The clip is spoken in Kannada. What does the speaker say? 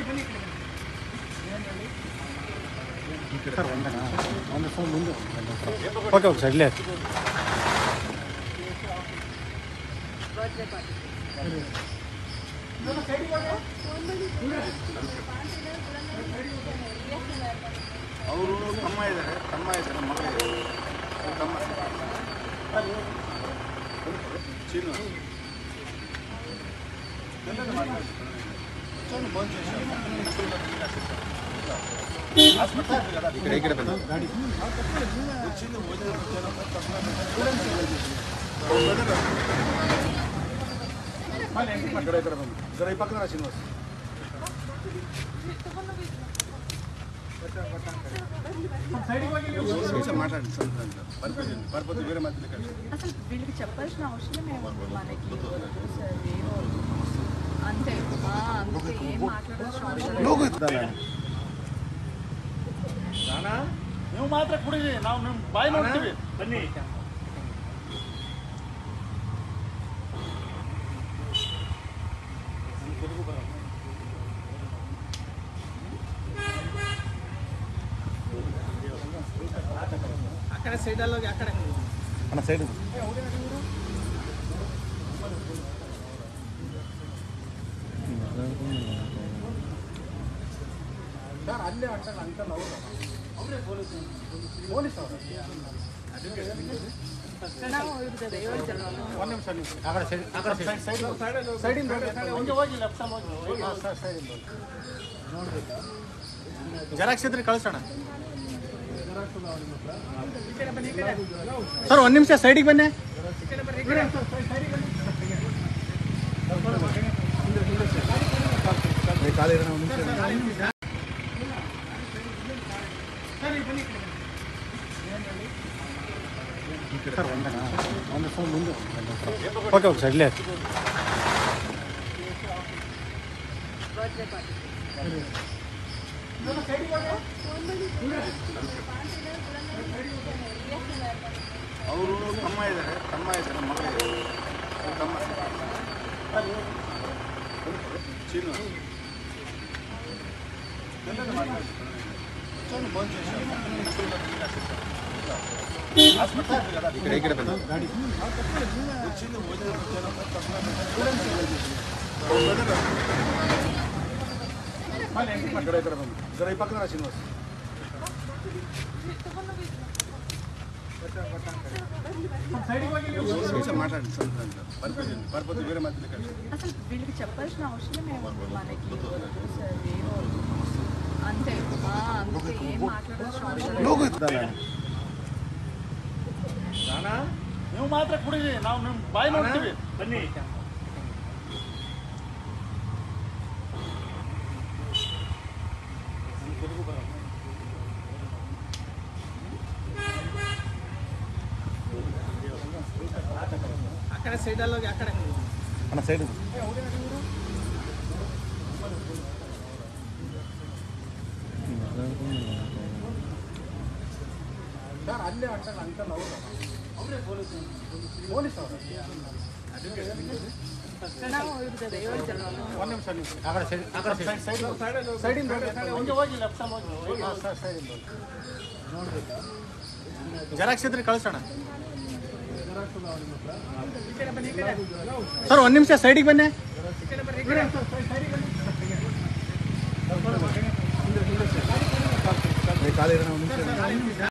ಓಕೆ ಓಕೆ ಸರ್ ಇಲ್ಲೇ ಅವರು ತಮ್ಮ ಇದ್ದಾರೆ ಮಗಳು ತಮ್ಮ ಶ್ರೀನಿವಾಸ್ ఇక్కడ ಬಂದು వచ్చింది ఇక్కడ ಬಂದು ಜರ ಈ ಪಕ್ಕದ ಶ್ರೀನಿವಾಸ್ మాట్లాడండి పరపతి వేరే మధ్యలో అసలు వీళ్ళకి చెప్పాల్సిన అవసరం ఏముంది మనకి అంతే అంతే ఏం మాట్లాడాల్సిన అవసరం ನೀವು ಮಾತ್ರ ಕುಡಿರಿ ನಾವು ನಿಮ್ಮ ಬಾಯಿ ನೋಡ್ತೀವಿ ಬನ್ನಿ అక్కడ సైడ్లో అక్కడ మన సైడ్ సార్ అల్లే అంటాను అంటాను ಅವರೇ ಪೊಲೀಸ್ ಅವರು ನಾವು ಇರ್ತದೆ ಒಂದು ನಿಮಿಷ ಸೈಡಿಂದ ಒಂದು ಹೋಗಿ ಲೆಫ್ಟ್ ಸೈಡಿಂದ ಜೆರಾಕ್ಸ್ ಇದ್ರೆ ಕಳಿಸೋಣ ಸರ್ ಒಂದು ನಿಮಿಷ ಸೈಡಿಗೆ ಬನ್ನಿ ಓಕೆ ಓಕೆ ಸರ್ ಇಲ್ಲೇ ಅವರು ತಮ್ಮ ಇದ್ದಾರೆ ಮಗಳು ತಮ್ಮ ಶ್ರೀನಿವಾಸ್ ఇక్కడ ಬಂದು వచ్చింది ఇక్కడ ಬಂದು ಜರ ಈ ಪಕ್ಕದ ಶ್ರೀನಿವಾಸ್ మాట్లాడండి పరపతి వేరే మధ్యలో అసలు వీళ్ళకి చెప్పాల్సిన అవసరం ఏముంది మనకి అంతే అంతే ఏం మాట్లాడాల్సిన అవసరం ನೀವು ಮಾತ್ರ ಕುಡಿರಿ ನಾವು ನಿಮ್ಮ ಬಾಯಿ ನೋಡ್ತೀವಿ ಬನ್ನಿ అక్కడ సైడ్లో అక్కడ మన సైడ్ సార్ అల్లే అంటాను అంటాను ಅವರೇ ಪೊಲೀಸ್ ಅವರು ನಾವು ಇರ್ತದೆ ಒಂದು ನಿಮಿಷ ಸೈಡಿಂದ ಒಂದು ಹೋಗಿ ಲೆಫ್ಟ್ ಸೈಡಿಂದ ಜೆರಾಕ್ಸ್ ಇದ್ರೆ ಕಳಿಸೋಣ ಸರ್ ಒಂದು ನಿಮಿಷ ಸೈಡಿಗೆ ಬನ್ನಿ ಖಾಲಿ